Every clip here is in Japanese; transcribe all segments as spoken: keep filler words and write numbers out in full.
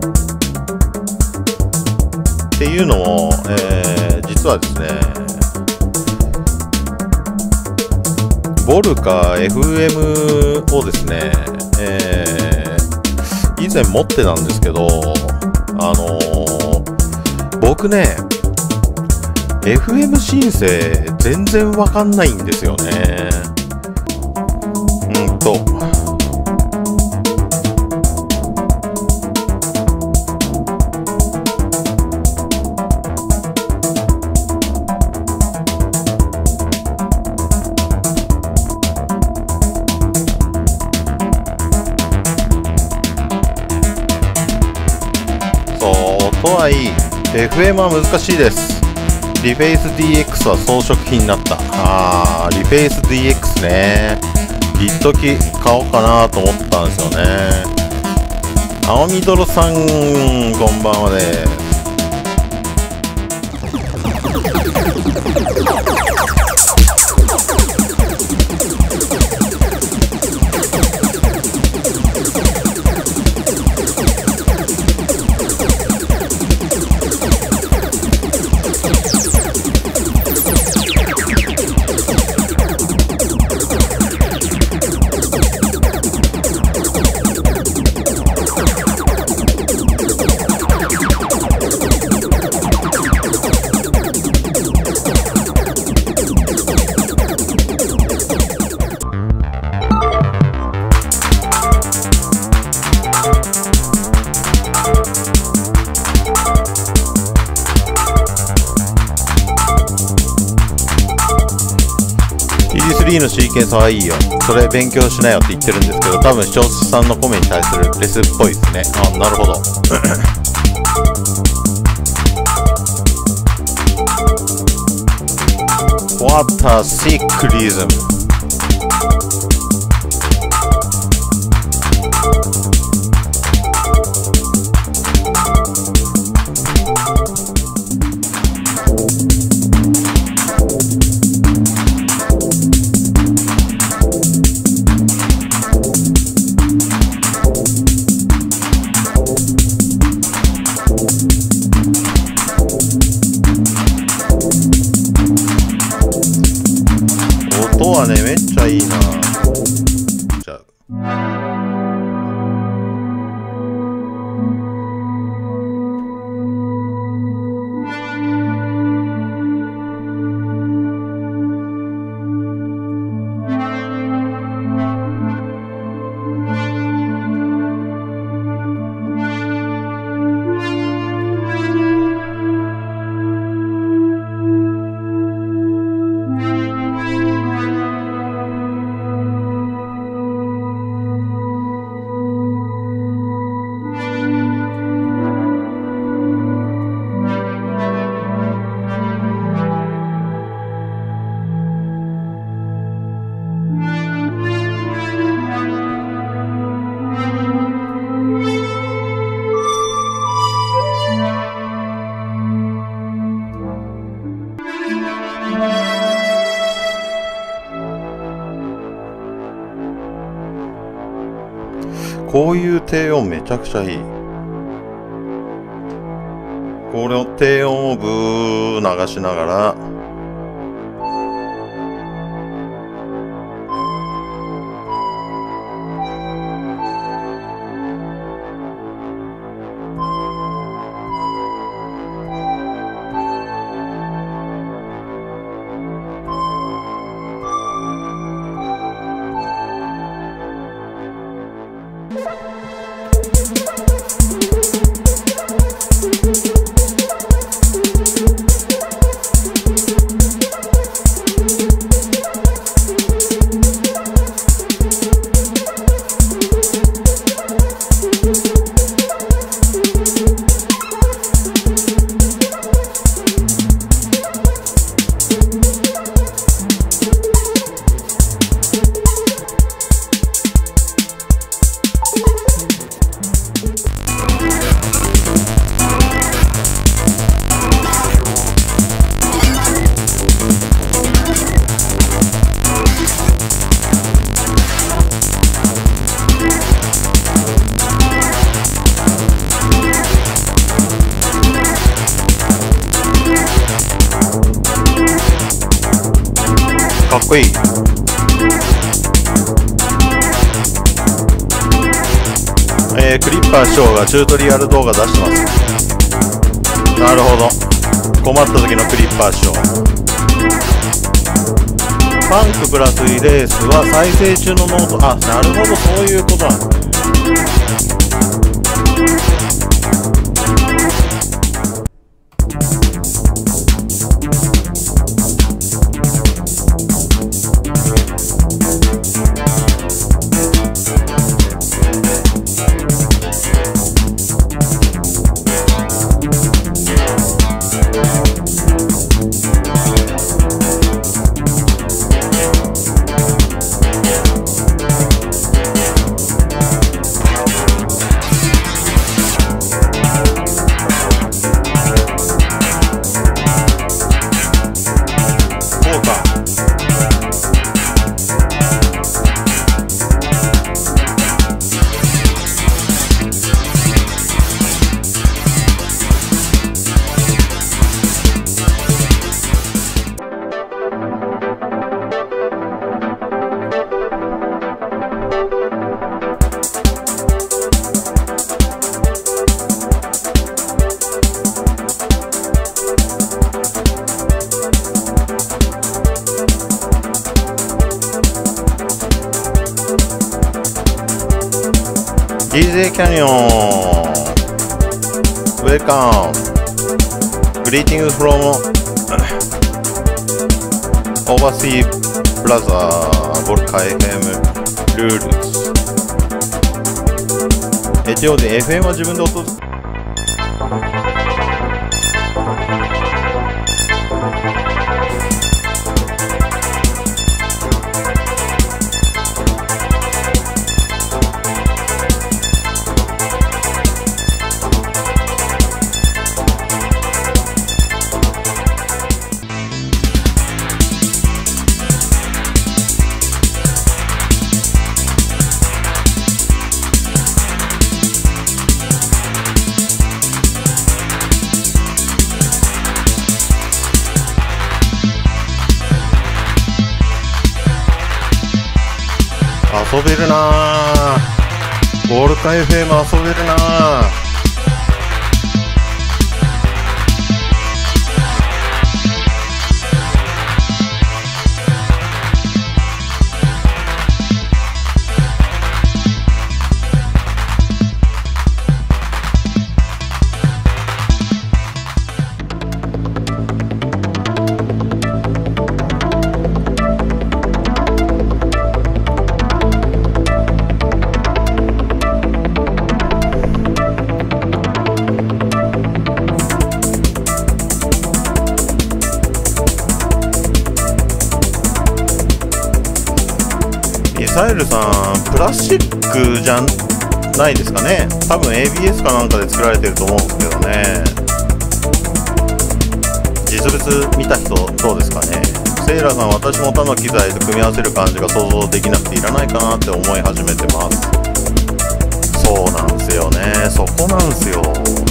っていうのも、えー、実はですね、ボルカ エフエム をですね、えー、以前持ってたんですけど、あのー、僕ね、エフエム 申請全然わかんないんですよね。うんと。とはいい エフエム は難しいです。リフェイス ディーエックス は装飾品になった。あー、リフェイス ディーエックス ね。一時買おうかなと思ったんですよね。青みどろさん、こんばんはです。イーディースリー のシーケンスはいいよ。それ勉強しなよって言ってるんですけど、多分視聴者さんのコメに対するレスっぽいですね。あ、なるほど。What a sick rhythm. 音はね、めっちゃいいな。じゃあ。こういう低音めちゃくちゃいい。これを低音をブー流しながら、 こいい。えー、クリッパー師匠がチュートリアル動画出してます。なるほど、困った時のクリッパー師匠。パンクプラスイレースは再生中のノート。あ、なるほど、そういうことなんだ。ディージェー キャニオン、ウェルカム、グリーティングフロムオーバーシーブラザーボルカ エフエム ルールズ。一応で エフエム は自分で音遊べるなぁ。ボルカ エフエム 遊べるなぁ。ミサイルさん、プラスチックじゃないですかね。多分 エービーエス かなんかで作られてると思うんですけどね。実物見た人どうですかね。セイラさん、私も他の機材と組み合わせる感じが想像できなくていらないかなって思い始めてます。そうなんですよね、そこなんですよ。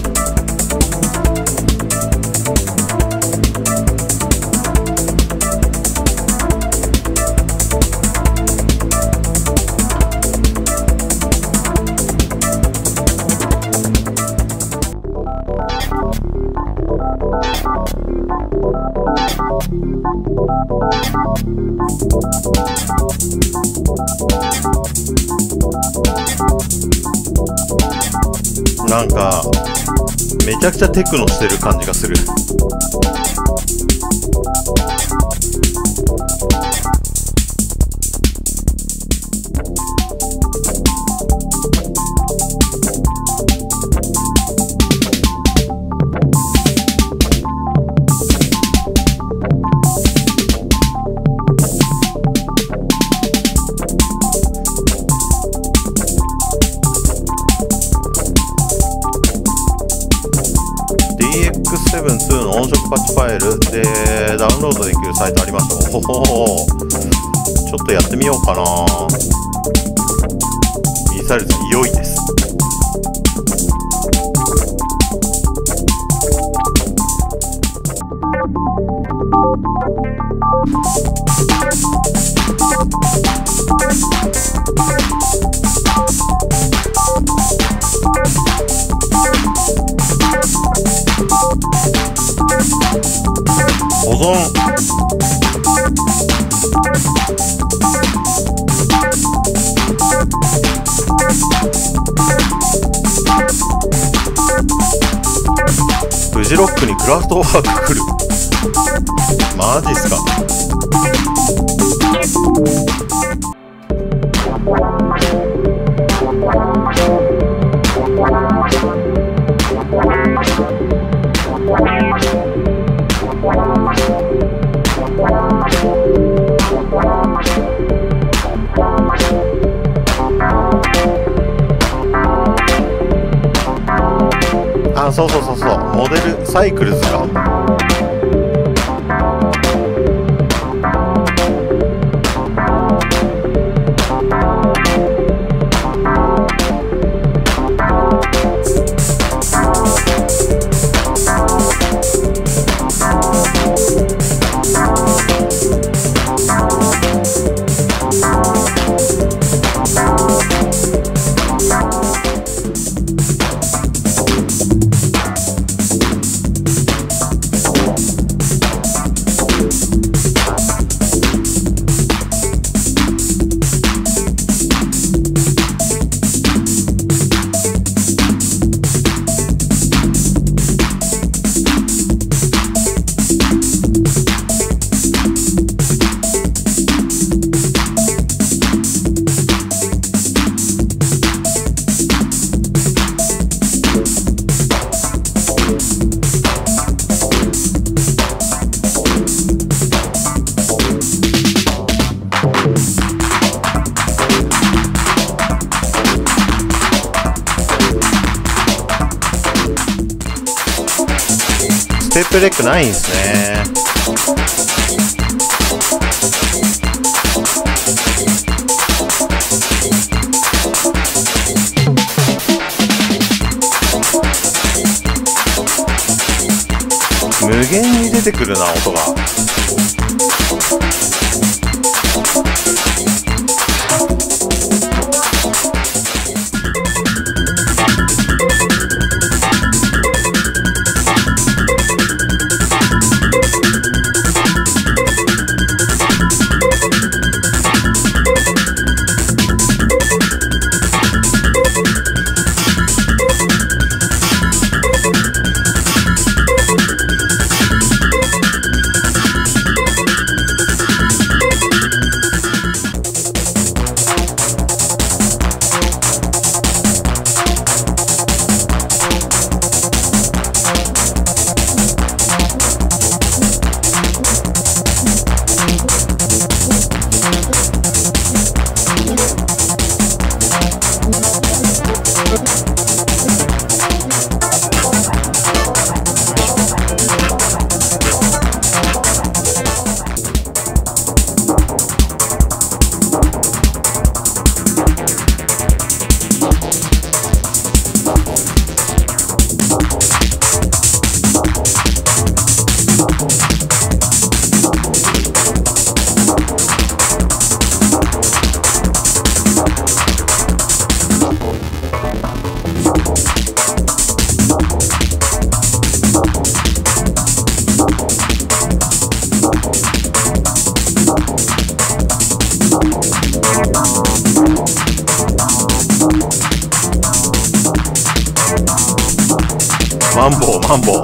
なんかめちゃくちゃテクノしてる感じがする。ディーエックスセブンツー の音色パッチファイルでダウンロードできるサイトありました。おお、ちょっとやってみようかな。ミサイルさん良いです。 you ジロックにクラフトワーク来る。マジっすか。あ、そうそうそうそう、モデルサイクルズか。ステップレックないんですね。無限に出てくるな、音が。マンボウマンボウ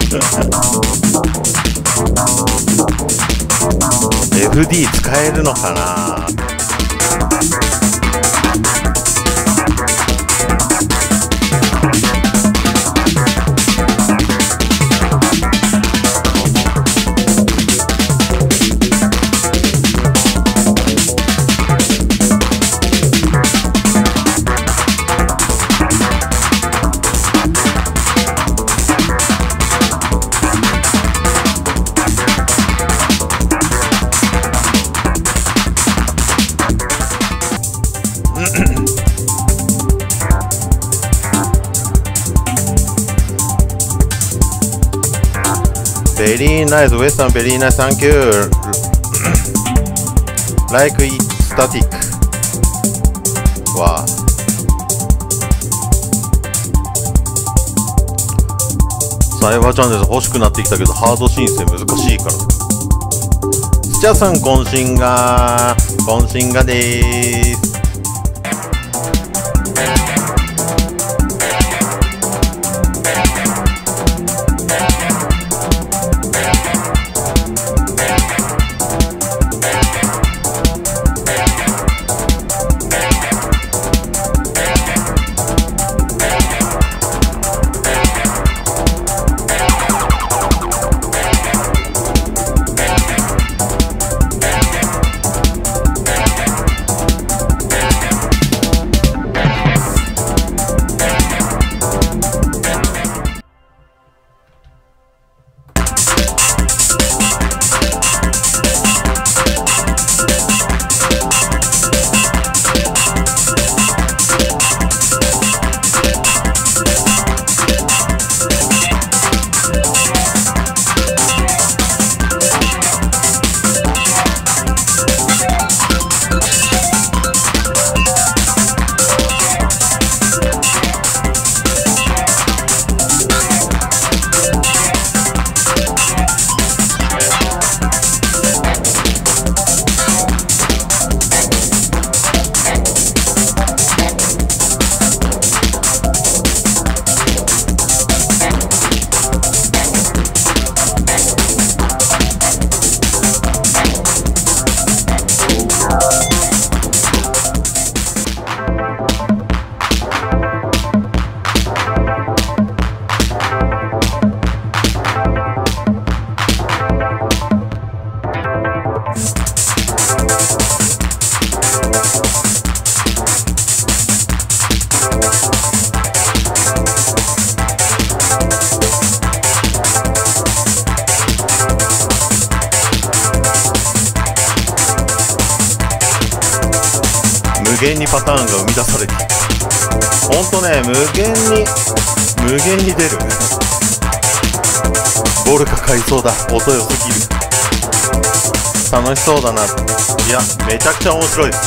エフディー 使えるのかな。Very nice, Western, very nice, thank you. Like it static. わあ。サイバーチャンネル欲しくなってきたけど、ハード申請難しいから。スチャさん、懇親が、懇親がでーす。 限にパターンが生み出されている。ほんとね、無限に無限に出る。ボルカ買いそうだ。音良すぎる。楽しそうだな。いや、めちゃくちゃ面白いです。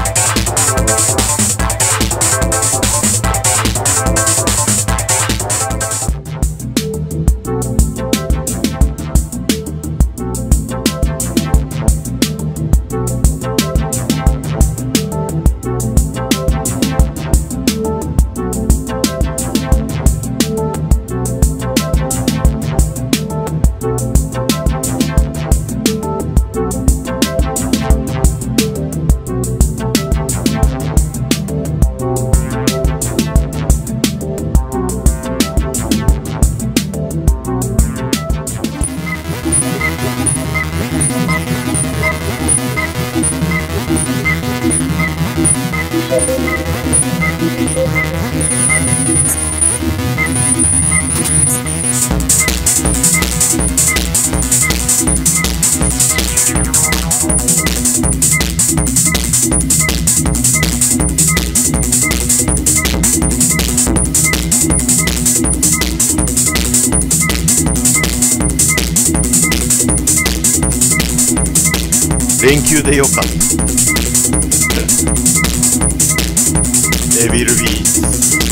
連休でよかった。デビルビーツ。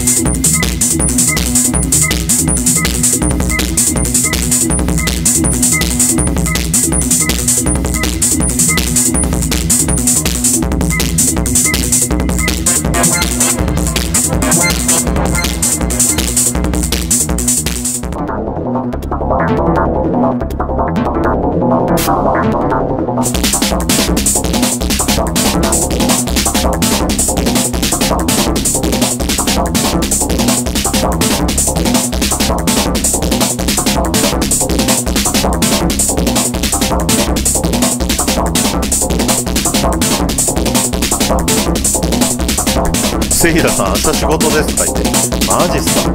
セイラさん、明日仕事ですか言って。マジっすか。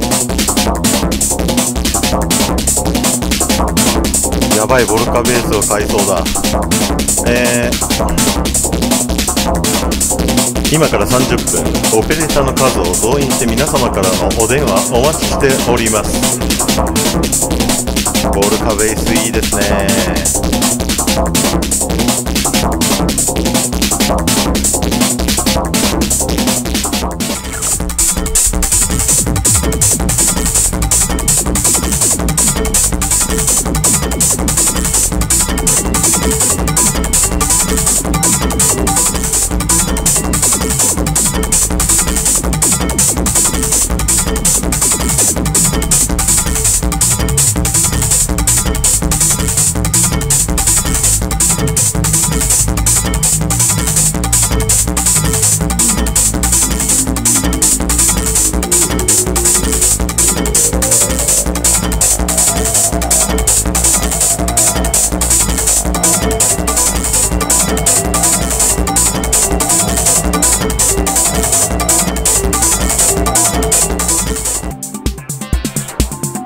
やばい、ボルカベースを買いそうだ。えー、今からさんじゅっぷん、オペレーターの数を動員して皆様からのお電話お待ちしております。ボルカベースいいですね。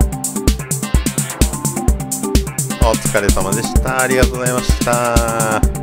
お疲れ様でした。ありがとうございました。